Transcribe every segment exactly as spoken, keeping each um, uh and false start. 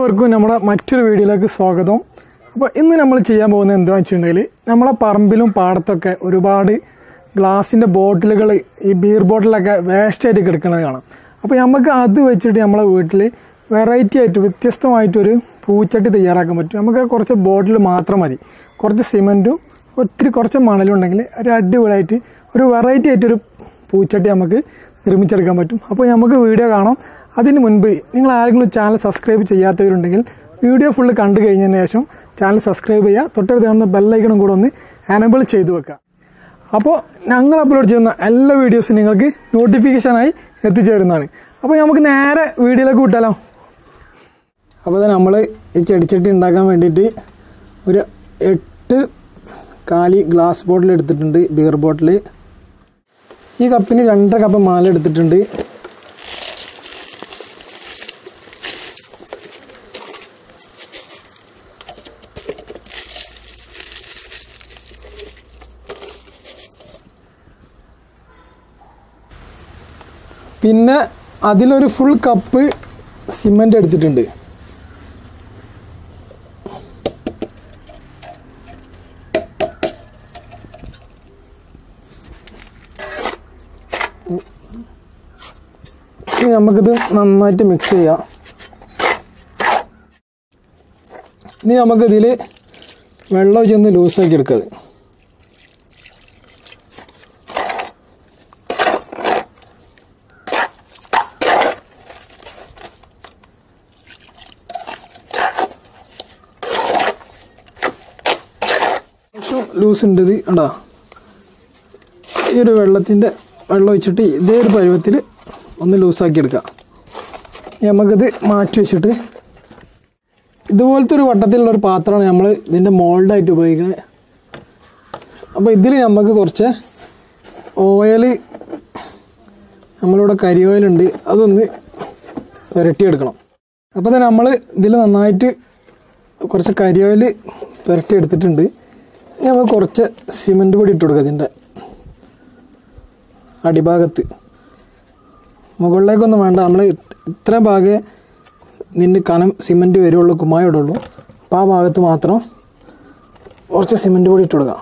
എല്ലാവർക്കും നമ്മുടെ മറ്റൊരു വീഡിയോയിലേക്ക് സ്വാഗതം. അപ്പോൾ ഇന്ന് നമ്മൾ ചെയ്യാൻ പോകുന്നത് എന്താണെന്ന് വെച്ചിട്ടുണ്ടെങ്കിൽ നമ്മളെ പറമ്പിലും പാടത്തൊക്കെ ഒരുപാട് ഗ്ലാസിൻ്റെ ബോട്ടിലുകൾ ഈ ബീർ ബോട്ടിലൊക്കെ വേസ്റ്റായിട്ട് കിടക്കുന്നത് കാണാം. അപ്പോൾ നമുക്ക് അത് വെച്ചിട്ട് നമ്മളെ വീട്ടിൽ വെറൈറ്റി ആയിട്ട് വ്യത്യസ്തമായിട്ടൊരു പൂച്ചട്ടി തയ്യാറാക്കാൻ പറ്റും. നമുക്ക് കുറച്ച് ബോട്ടിൽ മാത്രം മതി, കുറച്ച് സിമെൻറ്റും ഒത്തിരി കുറച്ച് മണലും ഉണ്ടെങ്കിൽ ഒരു അടിപൊളിയായിട്ട് ഒരു വെറൈറ്റി ആയിട്ടൊരു പൂച്ചട്ടി നമുക്ക് നിർമ്മിച്ചെടുക്കാൻ പറ്റും. അപ്പോൾ നമുക്ക് വീഡിയോ കാണാം. അതിന് മുൻപ് നിങ്ങൾ ആരെങ്കിലും ചാനൽ സബ്സ്ക്രൈബ് ചെയ്യാത്തവരുണ്ടെങ്കിൽ വീഡിയോ ഫുള്ള് കണ്ടു കഴിഞ്ഞതിന് ശേഷം ചാനൽ സബ്സ്ക്രൈബ് ചെയ്യുക, തൊട്ടടുത്ത് കാണുന്ന ബെല്ലൈക്കണും കൂടെ ഒന്ന് എനേബിൾ ചെയ്തു വെക്കുക. അപ്പോൾ ഞങ്ങൾ അപ്ലോഡ് ചെയ്യുന്ന എല്ലാ വീഡിയോസും നിങ്ങൾക്ക് നോട്ടിഫിക്കേഷനായി എത്തിച്ചേരുന്നതാണ്. അപ്പോൾ നമുക്ക് നേരെ വീഡിയോയിലേക്ക് വിട്ടാലോ. അപ്പോൾ നമ്മൾ ഈ ചെടിച്ചട്ടി ഉണ്ടാക്കാൻ വേണ്ടിയിട്ട് ഒരു എട്ട് കാലി ഗ്ലാസ് ബോട്ടിൽ എടുത്തിട്ടുണ്ട്, ബിയർ ബോട്ടിൽ. ഈ കപ്പിന് രണ്ടര കപ്പ് മാല എടുത്തിട്ടുണ്ട്. പിന്നെ അതിലൊരു ഫുൾ കപ്പ് സിമൻറ്റ് എടുത്തിട്ടുണ്ട്. ഇനി നമുക്കിത് നന്നായിട്ട് മിക്സ് ചെയ്യാം. ഇനി നമുക്കിതിൽ വെള്ളം ഒഴിച്ചൊന്ന് ലൂസാക്കി എടുക്കുക. ലൂസ് ഉണ്ട് ഇത് ഉണ്ടോ. ഈ ഒരു വെള്ളത്തിൻ്റെ വെള്ളം ഒഴിച്ചിട്ട് ഇതേ ഒരു പരുവത്തിൽ ഒന്ന് ലൂസാക്കി എടുക്കാം. നമുക്കിത് മാറ്റി വെച്ചിട്ട് ഇതുപോലത്തെ ഒരു വട്ടത്തിലുള്ളൊരു പാത്രമാണ് നമ്മൾ ഇതിൻ്റെ മോൾഡായിട്ട് ഉപയോഗിക്കുന്നത്. അപ്പോൾ ഇതിൽ നമുക്ക് കുറച്ച് ഓയിൽ, നമ്മളിവിടെ കരി ഓയിലുണ്ട്, അതൊന്ന് പുരട്ടിയെടുക്കണം. അപ്പോൾ തന്നെ നമ്മൾ ഇതിൽ നന്നായിട്ട് കുറച്ച് കരി ഓയിൽ പുരട്ടിയെടുത്തിട്ടുണ്ട്. നമുക്ക് കുറച്ച് സിമൻറ്റ് പൊടി ഇട്ട് കൊടുക്കുക. ഇതിൻ്റെ അടിഭാഗത്ത് മുകളിലേക്കൊന്നും വേണ്ട, നമ്മൾ ഇത്ര ഭാഗമേ നിൻ്റെ കനം സിമൻറ്റ് വരുള്ളൂ, കുമ്മായ ഇടുള്ളൂ. അപ്പോൾ ആ ഭാഗത്ത് മാത്രം കുറച്ച് സിമൻറ്റ് പൊടി ഇട്ട് കൊടുക്കാം.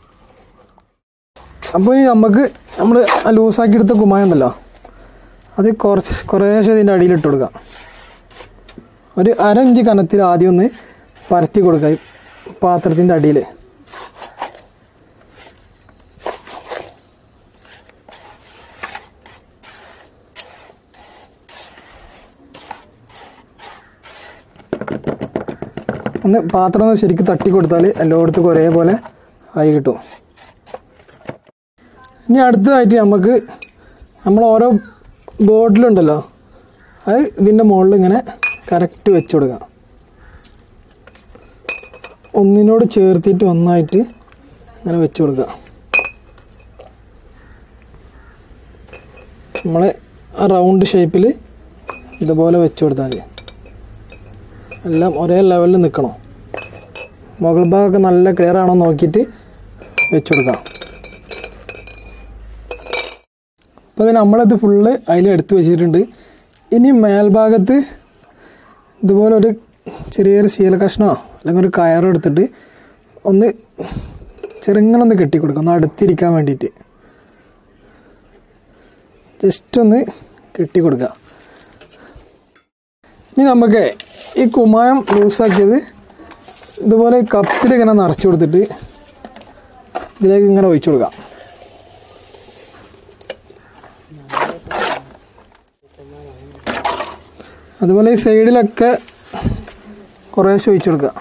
അപ്പോൾ ഇനി നമുക്ക് നമ്മൾ ലൂസാക്കി എടുത്ത കുമ്മായ ഉണ്ടല്ലോ, അത് കുറച്ച് കുറേശ്ശെ ഇതിൻ്റെ അടിയിലിട്ട് കൊടുക്കാം. ഒരു അരഞ്ച് കനത്തിൽ ആദ്യം ഒന്ന് പരത്തി കൊടുക്കുക ഈ പാത്രത്തിൻ്റെ അടിയിൽ. ഒന്ന് പാത്രം ഒന്ന് ശരിക്കും തട്ടി കൊടുത്താൽ എല്ലായിടത്തും ഒരേപോലെ ആയി കിട്ടും. ഇനി അടുത്തതായിട്ട് നമുക്ക് നമ്മൾ ഓരോ ബോട്ടിലുണ്ടല്ലോ, അത് ഇതിൻ്റെ മുകളിൽ ഇങ്ങനെ കറക്റ്റ് വെച്ച് കൊടുക്കാം. ഒന്നിനോട് ചേർത്തിട്ട് ഒന്നായിട്ട് ഇങ്ങനെ വെച്ച് കൊടുക്കുക. നമ്മൾ ആ റൗണ്ട് ഷേപ്പിൽ ഇതുപോലെ വെച്ച് കൊടുത്താൽ മതി. എല്ലാം ഒരേ ലെവലിൽ നിൽക്കണം. മുകൾ ഭാഗമൊക്കെ നല്ല ക്ലിയർ ആണോ നോക്കിയിട്ട് വെച്ച് കൊടുക്കാം. അപ്പോൾ അത് നമ്മളിത് ഫുള്ള് അതിൽ എടുത്ത് വെച്ചിട്ടുണ്ട്. ഇനി മേൽഭാഗത്ത് ഇതുപോലെ ഒരു ചെറിയൊരു ശീല കഷ്ണമോ അല്ലെങ്കിൽ ഒരു കയറോ എടുത്തിട്ട് ഒന്ന് ചെറുങ്ങനൊന്ന് കെട്ടിക്കൊടുക്കാം, ഒന്ന് അടുത്തിരിക്കാൻ വേണ്ടിയിട്ട് ജസ്റ്റ് ഒന്ന് കെട്ടിക്കൊടുക്കുക. ഇനി നമുക്ക് ഈ കുമ്മായം ലൂസാക്കിയത് ഇതുപോലെ കപ്പിൽ ഇങ്ങനെ നിറച്ച് കൊടുത്തിട്ട് ഇതിലേക്ക് ഇങ്ങനെ ഒഴിച്ചു കൊടുക്കാം. അതുപോലെ ഈ സൈഡിലൊക്കെ കുറേശ്ശെ ഒഴിച്ചു കൊടുക്കുക.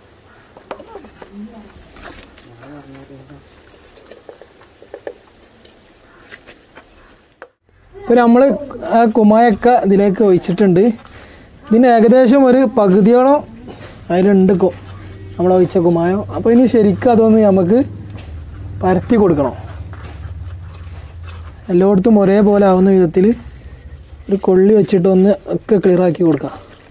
ഇപ്പോൾ നമ്മൾ ആ കുമ്മായൊക്കെ ഇതിലേക്ക് ഒഴിച്ചിട്ടുണ്ട്. ഇതിന് ഏകദേശം ഒരു പകുതിയോളം അതിലുണ്ട് നമ്മൾ ഒഴിച്ച കുമ്മായം. അപ്പോൾ ഇനി ശരിക്കും അതൊന്ന് നമുക്ക് പരത്തി കൊടുക്കണം. എല്ലായിടത്തും ഒരേപോലെ ആവുന്ന വിധത്തിൽ ഒരു കൊള്ളി വെച്ചിട്ട് ഒന്ന് ഒക്കെ ക്ലിയറാക്കി കൊടുക്കാം.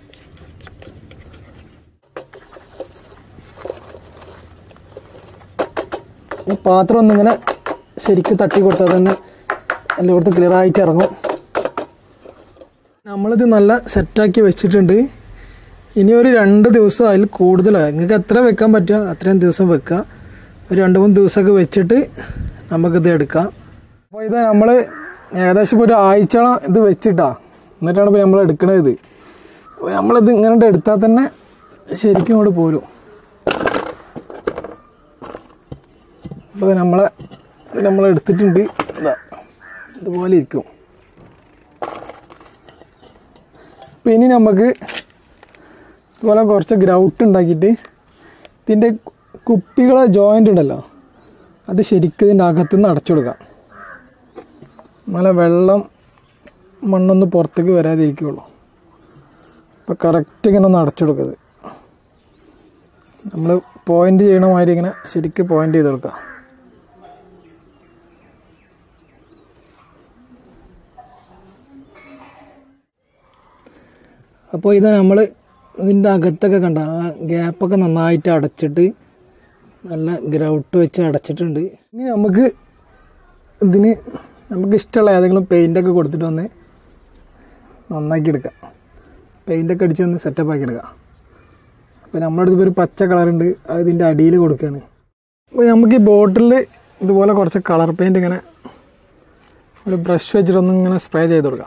ഈ പാത്രം ഒന്നിങ്ങനെ ശരിക്കും തട്ടി കൊടുത്താൽ തന്നെ എല്ലായിടത്തും ക്ലിയറായിട്ട് ഇറങ്ങും. നമ്മളിത് നല്ല സെറ്റാക്കി വെച്ചിട്ടുണ്ട്. ഇനി ഒരു രണ്ട് ദിവസം അതിൽ കൂടുതലായി നിങ്ങൾക്ക് എത്ര വെക്കാൻ പറ്റുക അത്രയും ദിവസം വെക്കുക. ഒരു രണ്ട് മൂന്ന് ദിവസമൊക്കെ വെച്ചിട്ട് നമുക്കിത് എടുക്കാം. അപ്പോൾ ഇത് നമ്മൾ ഏകദേശം ഇപ്പോൾ ഒരു ആഴ്ചയോളം ഇത് വെച്ചിട്ടാണ് എന്നിട്ടാണ് ഇപ്പോൾ നമ്മൾ എടുക്കണത്. ഇത് അപ്പോൾ നമ്മളിത് ഇങ്ങനെ എടുത്താൽ തന്നെ ശരിക്കും ഇങ്ങോട്ട് പോരും. അപ്പോൾ നമ്മളെ ഇത് നമ്മൾ എടുത്തിട്ടുണ്ട്. ഇതാ ഇതുപോലെ ഇരിക്കും. അപ്പോൾ ഇനി നമുക്ക് ഇതുപോലെ കുറച്ച് ഗ്രൗട്ട് ഉണ്ടാക്കിയിട്ട് ഇതിൻ്റെ കുപ്പികളെ ജോയിൻ്റ് ഉണ്ടല്ലോ അത് ശരിക്കും ഇതിൻ്റെ അകത്തുനിന്ന് അടച്ചു കൊടുക്കാം. നല്ല വെള്ളം മണ്ണൊന്ന് പുറത്തേക്ക് വരാതിരിക്കുകയുള്ളൂ. അപ്പോൾ കറക്റ്റ് ഇങ്ങനെ ഒന്ന് അടച്ചു കൊടുക്കുന്നത് നമ്മൾ പോയിൻ്റ് ചെയ്യണ മാതിരി ഇങ്ങനെ ശരിക്കും പോയിൻ്റ് ചെയ്ത് കൊടുക്കുക. അപ്പോൾ ഇത് നമ്മൾ ഇതിൻ്റെ അകത്തൊക്കെ കണ്ട ആ ഗ്യാപ്പൊക്കെ നന്നായിട്ട് അടച്ചിട്ട് നല്ല ഗ്രൗട്ട് വെച്ച് അടച്ചിട്ടുണ്ട്. ഇനി നമുക്ക് ഇതിന് നമുക്ക് ഇഷ്ടമുള്ള ഏതെങ്കിലും പെയിൻ്റൊക്കെ കൊടുത്തിട്ട് വന്ന് നന്നാക്കി എടുക്കാം. പെയിൻ്റൊക്കെ അടിച്ച് ഒന്ന് സെറ്റപ്പ് ആക്കി എടുക്കാം. അപ്പോൾ നമ്മുടെ അടുത്ത് ഒരു പച്ച കളറുണ്ട്, അത് ഇതിൻ്റെ അടിയിൽ കൊടുക്കുകയാണ്. അപ്പോൾ നമുക്ക് ഈ ബോട്ടിലിൽ ഇതുപോലെ കുറച്ച് കളർ പെയിൻറ്റ് ഇങ്ങനെ ഒരു ബ്രഷ് വെച്ചിട്ടൊന്നും ഇങ്ങനെ സ്പ്രേ ചെയ്ത് കൊടുക്കാം.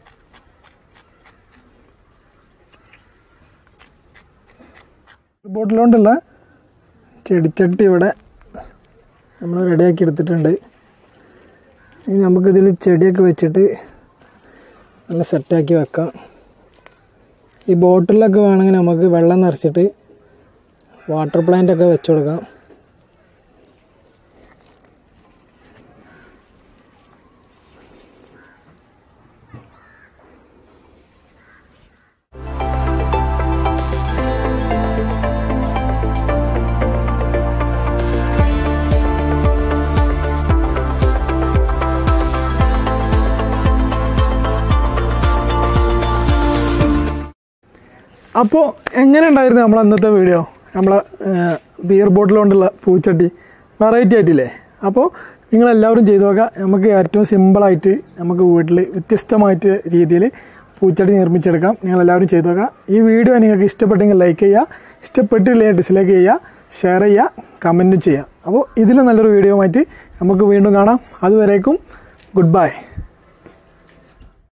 ബോട്ടിലുകൊണ്ടുള്ള ചെടിച്ചട്ടി ഇവിടെ നമ്മൾ റെഡിയാക്കി എടുത്തിട്ടുണ്ട്. ഇനി നമുക്കിതിൽ ചെടിയൊക്കെ വെച്ചിട്ട് നല്ല സെറ്റാക്കി വെക്കാം. ഈ ബോട്ടിലൊക്കെ വേണമെങ്കിൽ നമുക്ക് വെള്ളം നിറച്ചിട്ട് വാട്ടർ പ്ലാന്റൊക്കെ വെച്ച് കൊടുക്കാം. അപ്പോൾ എങ്ങനെ ഉണ്ടായിരുന്നു നമ്മൾ അന്നത്തെ വീഡിയോ? നമ്മളെ ബിയർ ബോട്ടിൽ കൊണ്ടുള്ള പൂച്ചട്ടി വെറൈറ്റി ആയിട്ടില്ലേ? അപ്പോൾ നിങ്ങളെല്ലാവരും ചെയ്തു നോക്കുക. നമുക്ക് ഏറ്റവും സിമ്പിളായിട്ട് നമുക്ക് വീട്ടിൽ വ്യത്യസ്തമായിട്ട് രീതിയിൽ പൂച്ചട്ടി നിർമ്മിച്ചെടുക്കാം. നിങ്ങളെല്ലാവരും ചെയ്തു നോക്കുക. ഈ വീഡിയോ നിങ്ങൾക്ക് ഇഷ്ടപ്പെട്ടെങ്കിൽ ലൈക്ക് ചെയ്യുക, ഇഷ്ടപ്പെട്ടില്ലെങ്കിൽ ഡിസ്ലൈക്ക് ചെയ്യുക, ഷെയർ ചെയ്യുക, കമൻറ്റും ചെയ്യുക. അപ്പോൾ ഇതിലും നല്ലൊരു വീഡിയോ ആയിട്ട് നമുക്ക് വീണ്ടും കാണാം. അതുവരേക്കും ഗുഡ് ബൈ.